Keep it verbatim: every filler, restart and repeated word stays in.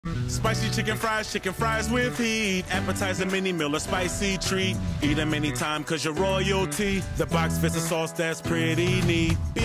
Spicy chicken fries, chicken fries with heat. Appetizer, mini meal, a spicy treat. Eat them anytime cause you're royalty. The box fits a sauce that's pretty neat.